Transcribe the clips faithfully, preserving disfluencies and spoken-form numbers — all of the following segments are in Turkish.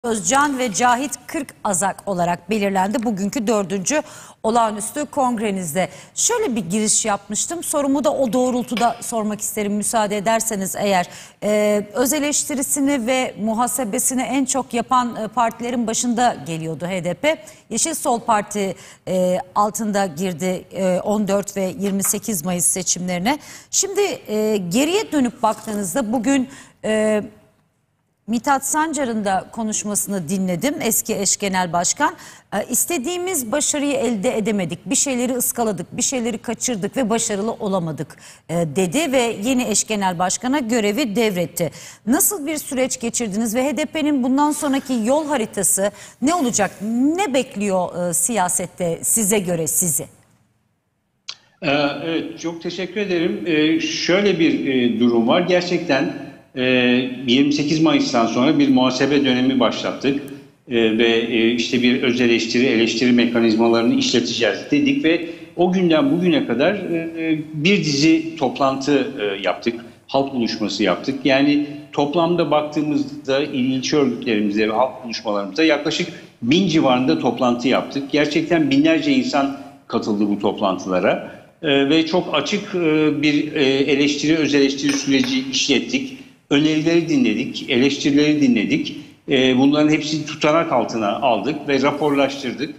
Özcan ve Cahit Kırkazak olarak belirlendi bugünkü dördüncü olağanüstü kongrenizde. Şöyle bir giriş yapmıştım. Sorumu da o doğrultuda sormak isterim müsaade ederseniz eğer. Ee, öz eleştirisini ve muhasebesini en çok yapan e, partilerin başında geliyordu H D P. Yeşil Sol Parti e, altında girdi e, on dört ve yirmi sekiz Mayıs seçimlerine. Şimdi e, geriye dönüp baktığınızda bugün... E, Mithat Sancar'ın da konuşmasını dinledim, eski eş genel başkan. Ee, istediğimiz başarıyı elde edemedik, bir şeyleri ıskaladık, bir şeyleri kaçırdık ve başarılı olamadık e, dedi ve yeni eş genel başkana görevi devretti. Nasıl bir süreç geçirdiniz ve H D P'nin bundan sonraki yol haritası ne olacak? Ne bekliyor e, siyasette size göre sizi? Ee, evet, çok teşekkür ederim. Ee, şöyle bir e, durum var. Gerçekten yirmi sekiz Mayıs'tan sonra bir muhasebe dönemi başlattık ve işte bir öz eleştiri, eleştiri mekanizmalarını işleteceğiz dedik ve o günden bugüne kadar bir dizi toplantı yaptık, halk buluşması yaptık. Yani toplamda baktığımızda ilçe örgütlerimizde ve halk buluşmalarımızda yaklaşık bin civarında toplantı yaptık. Gerçekten binlerce insan katıldı bu toplantılara ve çok açık bir eleştiri, öz eleştiri süreci işlettik. Önerileri dinledik, eleştirileri dinledik. Bunların hepsini tutanak altına aldık ve raporlaştırdık.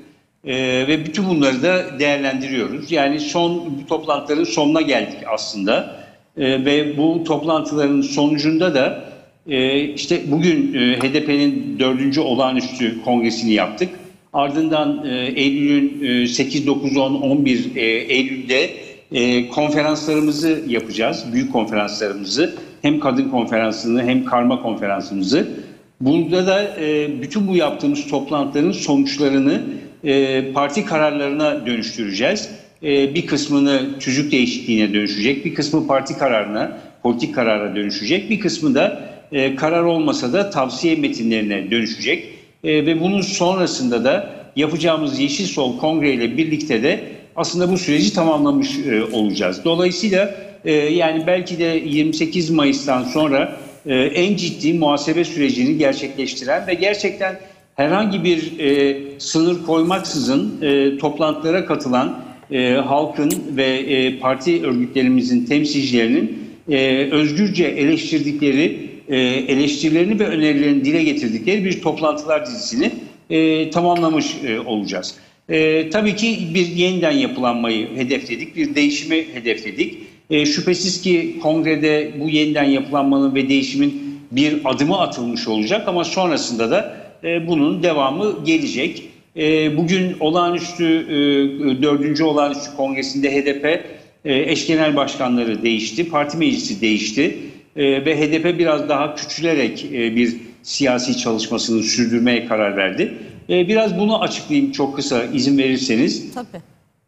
Ve bütün bunları da değerlendiriyoruz. Yani son bu toplantıların sonuna geldik aslında. Ve bu toplantıların sonucunda da işte bugün H D P'nin dördüncü olağanüstü kongresini yaptık. Ardından Eylül'ün sekiz, dokuz, on, on bir Eylül'de konferanslarımızı yapacağız. Büyük konferanslarımızı. Hem kadın konferansını hem karma konferansımızı. Burada da e, bütün bu yaptığımız toplantıların sonuçlarını e, parti kararlarına dönüştüreceğiz. E, bir kısmını tüzük değişikliğine dönüşecek, bir kısmı parti kararına, politik karara dönüşecek, bir kısmı da e, karar olmasa da tavsiye metinlerine dönüşecek. E, ve bunun sonrasında da yapacağımız Yeşil Sol Kongre ile birlikte de aslında bu süreci tamamlamış e, olacağız. Dolayısıyla e, yani belki de yirmi sekiz Mayıs'tan sonra e, en ciddi muhasebe sürecini gerçekleştiren ve gerçekten herhangi bir e, sınır koymaksızın e, toplantılara katılan e, halkın ve e, parti örgütlerimizin temsilcilerinin e, özgürce eleştirdikleri, e, eleştirilerini ve önerilerini dile getirdikleri bir toplantılar dizisini e, tamamlamış e, olacağız. Ee, tabii ki bir yeniden yapılanmayı hedefledik, bir değişimi hedefledik. Ee, şüphesiz ki kongrede bu yeniden yapılanmanın ve değişimin bir adımı atılmış olacak ama sonrasında da e, bunun devamı gelecek. E, bugün olağanüstü e, dördüncü olağanüstü kongresinde H D P e, eş genel başkanları değişti, parti meclisi değişti e, ve H D P biraz daha küçülerek e, bir siyasi çalışmasını sürdürmeye karar verdi. Biraz bunu açıklayayım çok kısa izin verirseniz. Tabii.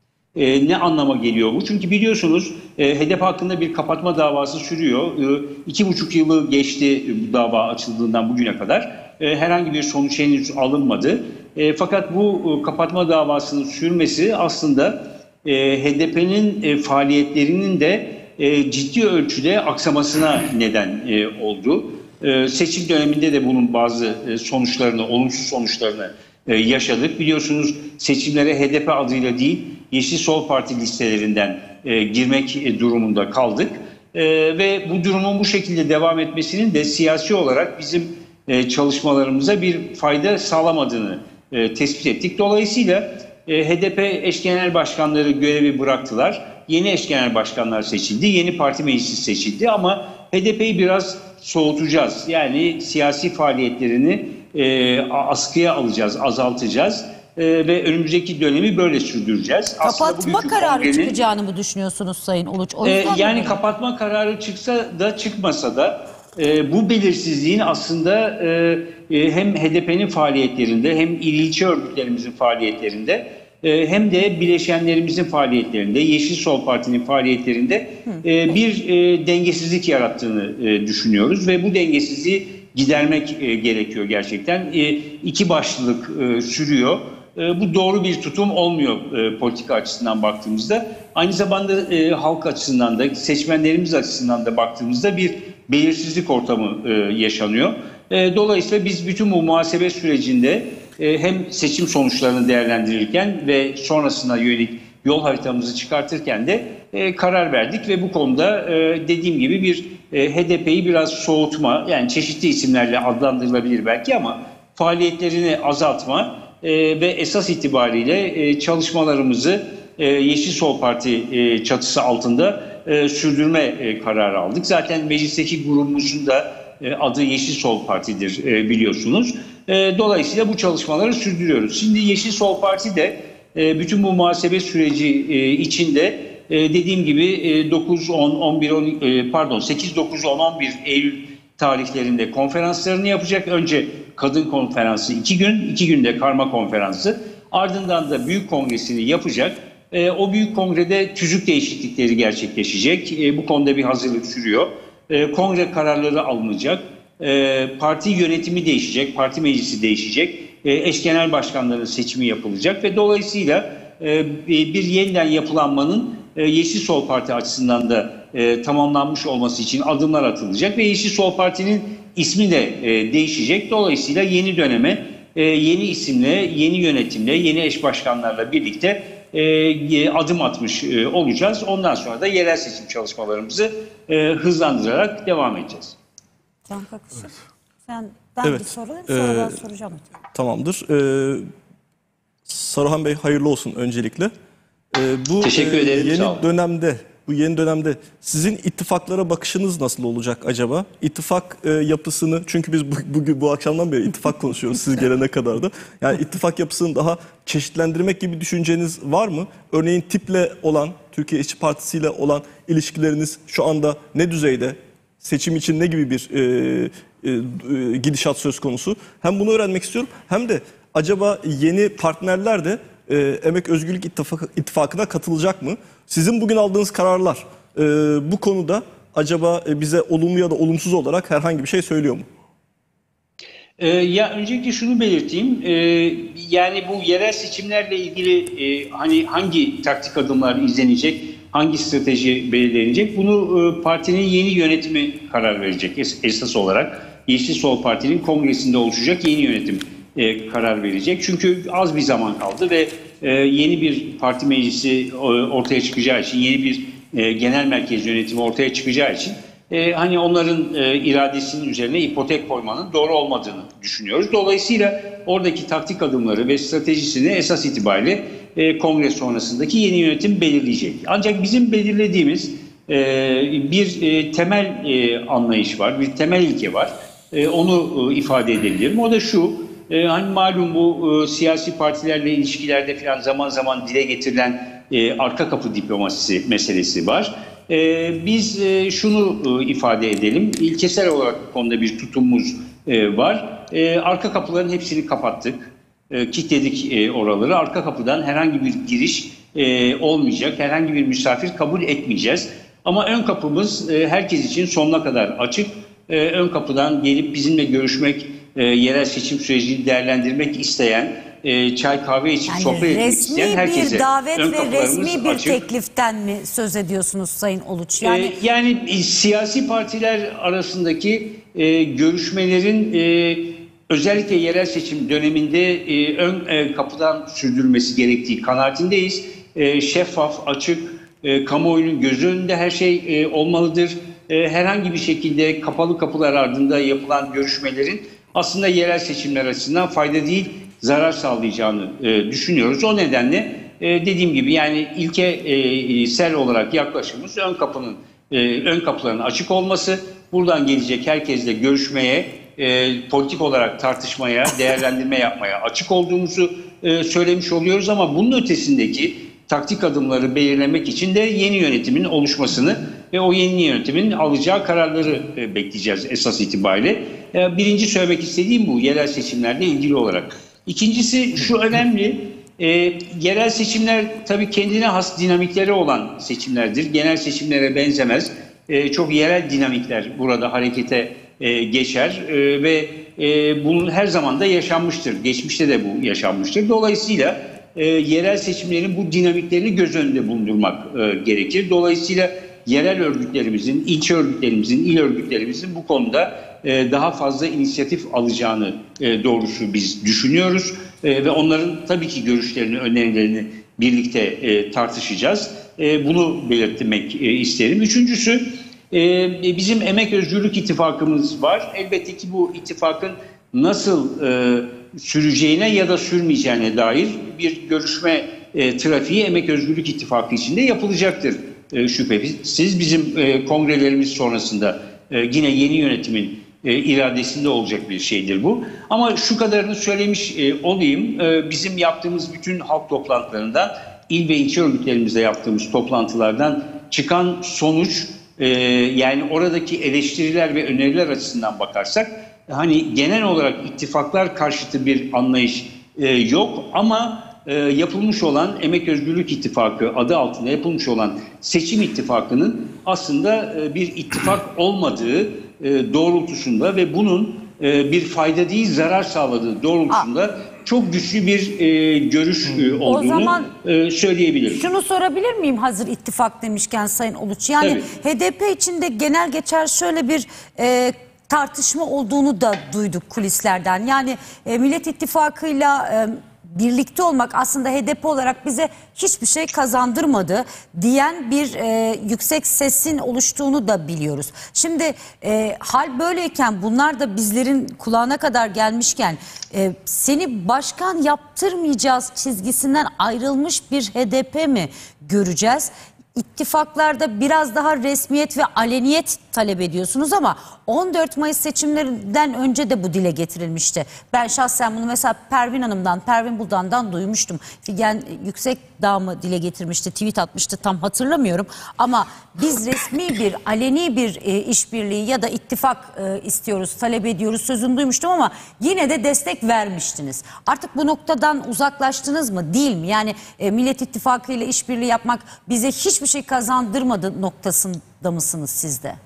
Ee, ne anlama geliyor bu? Çünkü biliyorsunuz e, H D P hakkında bir kapatma davası sürüyor. E, iki buçuk yılı geçti bu dava açıldığından bugüne kadar. E, herhangi bir sonuç henüz alınmadı. E, fakat bu e, kapatma davasının sürmesi aslında e, H D P'nin e, faaliyetlerinin de e, ciddi ölçüde aksamasına neden e, oldu. E, seçim döneminde de bunun bazı e, sonuçlarını, olumsuz sonuçlarını yaşadık. Biliyorsunuz seçimlere H D P adıyla değil Yeşil Sol Parti listelerinden e, girmek durumunda kaldık. E, ve bu durumun bu şekilde devam etmesinin de siyasi olarak bizim e, çalışmalarımıza bir fayda sağlamadığını e, tespit ettik. Dolayısıyla e, H D P eş genel başkanları görevi bıraktılar. Yeni eş genel başkanlar seçildi. Yeni parti meclisi seçildi ama H D P'yi biraz soğutacağız. Yani siyasi faaliyetlerini E, askıya alacağız, azaltacağız e, ve önümüzdeki dönemi böyle sürdüreceğiz. Kapatma kararı kongrenin, çıkacağını mı düşünüyorsunuz Sayın Uluç? O e, yani mi? Kapatma kararı çıksa da çıkmasa da e, bu belirsizliğin aslında e, e, hem H D P'nin faaliyetlerinde hem il ilçe örgütlerimizin faaliyetlerinde e, hem de bileşenlerimizin faaliyetlerinde, Yeşil Sol Parti'nin faaliyetlerinde e, bir e, dengesizlik yarattığını e, düşünüyoruz ve bu dengesizliği gidermek e, gerekiyor gerçekten. E, iki başlılık e, sürüyor. E, bu doğru bir tutum olmuyor e, politika açısından baktığımızda. Aynı zamanda e, halk açısından da, seçmenlerimiz açısından da baktığımızda bir belirsizlik ortamı e, yaşanıyor. E, dolayısıyla biz bütün bu muhasebe sürecinde e, hem seçim sonuçlarını değerlendirirken ve sonrasına yönelik yol haritamızı çıkartırken de e, karar verdik ve bu konuda e, dediğim gibi bir e, H D P'yi biraz soğutma, yani çeşitli isimlerle adlandırılabilir belki ama faaliyetlerini azaltma e, ve esas itibariyle e, çalışmalarımızı e, Yeşil Sol Parti e, çatısı altında e, sürdürme e, kararı aldık. Zaten meclisteki grubumuzun da e, adı Yeşil Sol Parti'dir e, biliyorsunuz. E, dolayısıyla bu çalışmaları sürdürüyoruz. Şimdi Yeşil Sol Parti de e, bütün bu muhasebe süreci e, içinde e, dediğim gibi e, dokuz, on, on bir, on, e, pardon sekiz, dokuz, on, on bir Eylül tarihlerinde konferanslarını yapacak. Önce kadın konferansı iki gün, iki günde karma konferansı. Ardından da büyük kongresini yapacak. E, o büyük kongrede tüzük değişiklikleri gerçekleşecek. E, bu konuda bir hazırlık sürüyor. E, kongre kararları alınacak. E, parti yönetimi değişecek, parti meclisi değişecek. E, eş genel başkanların seçimi yapılacak ve dolayısıyla e, bir yeniden yapılanmanın e, Yeşil Sol Parti açısından da e, tamamlanmış olması için adımlar atılacak ve Yeşil Sol Parti'nin ismi de e, değişecek. Dolayısıyla yeni döneme e, yeni isimle, yeni yönetimle, yeni eş başkanlarla birlikte e, adım atmış e, olacağız. Ondan sonra da yerel seçim çalışmalarımızı e, hızlandırarak devam edeceğiz. Can Kakışık, evet. Sen ben Evet. bir sorayım, sonra Ee, ben soracağım. Tamamdır. Ee, Saruhan Bey hayırlı olsun öncelikle. Ee, bu Teşekkür ederim, yeni sağ olun. dönemde, bu yeni dönemde sizin ittifaklara bakışınız nasıl olacak acaba? İttifak e, yapısını, çünkü biz bu, bugün bu akşamdan beri ittifak konuşuyoruz siz gelene kadar da. Yani ittifak yapısını daha çeşitlendirmek gibi düşünceniz var mı? Örneğin tiple olan, Türkiye İşçi Partisi ile olan ilişkileriniz şu anda ne düzeyde? Seçim için ne gibi bir e, e, e, gidişat söz konusu? Hem bunu öğrenmek istiyorum, hem de acaba yeni partnerler de e, Emek Özgürlük İttifakı, İttifakı'na katılacak mı? Sizin bugün aldığınız kararlar e, bu konuda acaba bize olumlu ya da olumsuz olarak herhangi bir şey söylüyor mu? Ee, ya öncelikle şunu belirteyim, ee, yani bu yerel seçimlerle ilgili e, hani hangi taktik adımlar izlenecek, hangi strateji belirlenecek, bunu e, partinin yeni yönetimi karar verecek es esas olarak. Yeşil Sol Parti'nin kongresinde oluşacak yeni yönetim e, karar verecek. Çünkü az bir zaman kaldı ve e, yeni bir parti meclisi e, ortaya çıkacağı için, yeni bir e, genel merkez yönetimi ortaya çıkacağı için Ee, hani onların e, iradesinin üzerine ipotek koymanın doğru olmadığını düşünüyoruz. Dolayısıyla oradaki taktik adımları ve stratejisini esas itibariyle e, kongre sonrasındaki yeni yönetim belirleyecek. Ancak bizim belirlediğimiz e, bir e, temel e, anlayış var, bir temel ilke var. E, onu e, ifade edebilirim. O da şu, e, hani malum bu e, siyasi partilerle ilişkilerde falan zaman zaman dile getirilen e, arka kapı diplomasisi meselesi var. Ee, biz e, şunu e, ifade edelim, ilkesel olarak bu konuda bir tutumumuz e, var. E, arka kapıların hepsini kapattık, e, kilitledik e, oraları. Arka kapıdan herhangi bir giriş e, olmayacak, herhangi bir misafir kabul etmeyeceğiz. Ama ön kapımız e, herkes için sonuna kadar açık. E, ön kapıdan gelip bizimle görüşmek, e, yerel seçim sürecini değerlendirmek isteyen, e, çay kahve içip Yani sohbet etmek resmi isteyen herkese bir davet ön ve kapılarımız resmi bir açık. tekliften mi söz ediyorsunuz Sayın Uluç? Yani, Yani, ee, yani e, siyasi partiler arasındaki e, görüşmelerin e, özellikle yerel seçim döneminde e, ön e, kapıdan sürdürülmesi gerektiği kanaatindeyiz. E, şeffaf, açık, e, kamuoyunun gözü önünde her şey e, olmalıdır. E, herhangi bir şekilde kapalı kapılar ardında yapılan görüşmelerin aslında yerel seçimler açısından fayda değil, zarar sağlayacağını e, düşünüyoruz. O nedenle e, dediğim gibi yani ilkesel olarak yaklaşımımız ön kapının e, ön kapıların açık olması, buradan gelecek herkesle görüşmeye, e, politik olarak tartışmaya, değerlendirme yapmaya açık olduğumuzu e, söylemiş oluyoruz ama bunun ötesindeki taktik adımları belirlemek için de yeni yönetimin oluşmasını ve o yeni yönetimin alacağı kararları e, bekleyeceğiz esas itibariyle. E, birinci söylemek istediğim bu yerel seçimlerle ilgili olarak. İkincisi şu önemli, e, yerel seçimler tabii kendine has dinamikleri olan seçimlerdir. Genel seçimlere benzemez. E, çok yerel dinamikler burada harekete e, geçer e, ve e, bunun her zaman da yaşanmıştır. Geçmişte de bu yaşanmıştır. Dolayısıyla e, yerel seçimlerin bu dinamiklerini göz önünde bulundurmak e, gerekir. Dolayısıyla yerel örgütlerimizin, ilçe örgütlerimizin, il örgütlerimizin bu konuda e, daha fazla inisiyatif alacağını e, doğrusu biz düşünüyoruz. E, ve onların tabii ki görüşlerini, önerilerini birlikte e, tartışacağız. E, bunu belirtmek e, isterim. Üçüncüsü, e, bizim Emek Özgürlük İttifakımız var. Elbette ki bu ittifakın nasıl e, süreceğine ya da sürmeyeceğine dair bir görüşme e, trafiği Emek Özgürlük İttifakı içinde yapılacaktır e, şüphesiz. Bizim e, kongrelerimiz sonrasında e, yine yeni yönetimin e, iradesinde olacak bir şeydir bu. Ama şu kadarını söylemiş e, olayım. E, bizim yaptığımız bütün halk toplantılarından, il ve ilçe örgütlerimizde yaptığımız toplantılardan çıkan sonuç, e, yani oradaki eleştiriler ve öneriler açısından bakarsak, hani genel olarak ittifaklar karşıtı bir anlayış e, yok ama e, yapılmış olan Emek Özgürlük İttifakı adı altında yapılmış olan seçim ittifakının aslında e, bir ittifak olmadığı e, doğrultusunda ve bunun e, bir fayda değil zarar sağladığı doğrultusunda çok güçlü bir e, görüş e, olduğunu zaman e, söyleyebilirim. Şunu sorabilir miyim hazır ittifak demişken Sayın Uluç? Yani Tabii. H D P içinde genel geçer şöyle bir e, tartışma olduğunu da duyduk kulislerden. Yani e, Millet İttifakı'yla e, birlikte olmak aslında H D P olarak bize hiçbir şey kazandırmadı diyen bir e, yüksek sesin oluştuğunu da biliyoruz. Şimdi e, hal böyleyken, bunlar da bizlerin kulağına kadar gelmişken e, seni başkan yaptırmayacağız çizgisinden ayrılmış bir H D P mi göreceğiz? İttifaklarda biraz daha resmiyet ve aleniyet talep ediyorsunuz ama on dört Mayıs seçimlerinden önce de bu dile getirilmişti. Ben şahsen bunu mesela Pervin Hanım'dan, Pervin Buldan'dan duymuştum. Figen Yüksekdağ mı dile getirmişti, tweet atmıştı, tam hatırlamıyorum. Ama biz resmi bir, aleni bir e, işbirliği ya da ittifak e, istiyoruz, talep ediyoruz sözünü duymuştum ama yine de destek vermiştiniz. Artık bu noktadan uzaklaştınız mı, değil mi? Yani e, Millet İttifakı ile işbirliği yapmak bize hiçbir şey kazandırmadı noktasında mısınız siz de?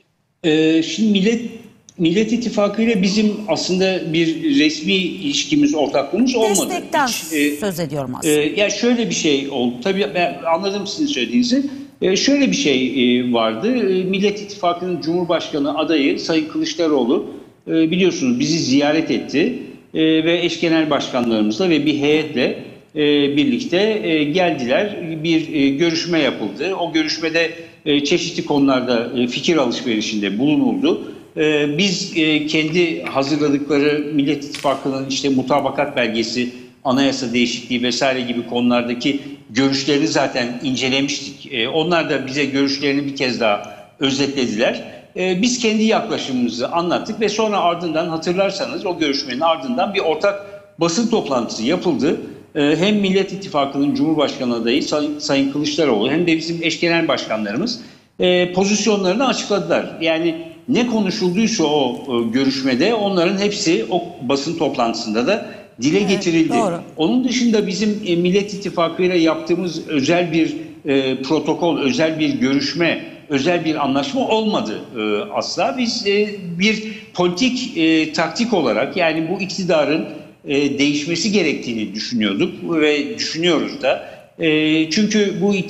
Ee, şimdi Millet Millet İttifakı ile bizim aslında bir resmi ilişkimiz, ortaklığımız olmadı. Destekten Hiç, e, söz ediyorum aslında. e, ya şöyle bir şey oldu. Tabii ben anladım sizin söylediğinizi. E, şöyle bir şey e, vardı. E, Millet İttifakı'nın Cumhurbaşkanı adayı Sayın Kılıçdaroğlu e, biliyorsunuz bizi ziyaret etti e, ve eş genel başkanlarımızla ve bir heyetle e, birlikte e, geldiler. Bir e, görüşme yapıldı. O görüşmede e, çeşitli konularda e, fikir alışverişinde bulunuldu. E, biz e, kendi hazırladıkları Millet İttifakı'nın işte mutabakat belgesi, anayasa değişikliği vesaire gibi konulardaki görüşlerini zaten incelemiştik. E, onlar da bize görüşlerini bir kez daha özetlediler. E, biz kendi yaklaşımımızı anlattık ve sonra ardından, hatırlarsanız o görüşmenin ardından bir ortak basın toplantısı yapıldı. E, hem Millet İttifakı'nın Cumhurbaşkanı adayı Say- Sayın Kılıçdaroğlu hem de bizim eş genel başkanlarımız e, pozisyonlarını açıkladılar. Yani ne konuşulduysa o e, görüşmede onların hepsi o basın toplantısında da dile Evet, getirildi. doğru. Onun dışında bizim e, Millet İttifakı ile yaptığımız özel bir e, protokol, özel bir görüşme, özel bir anlaşma olmadı e, asla. Biz e, bir politik e, taktik olarak, yani bu iktidarın e, değişmesi gerektiğini düşünüyorduk ve düşünüyoruz da. E, çünkü bu